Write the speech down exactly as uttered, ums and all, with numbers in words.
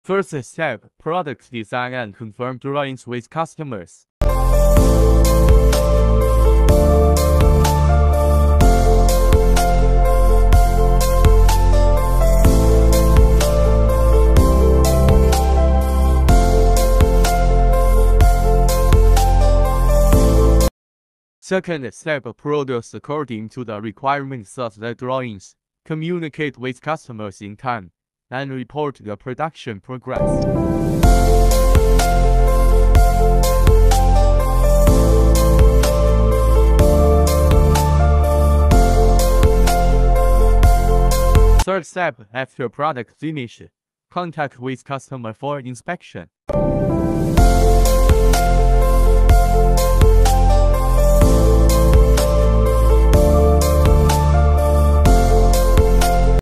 First step, product design and confirm drawings with customers. Second step, produce according to the requirements of the drawings, communicate with customers in time, and report the production progress. Third step, after product finish, contact with customer for inspection.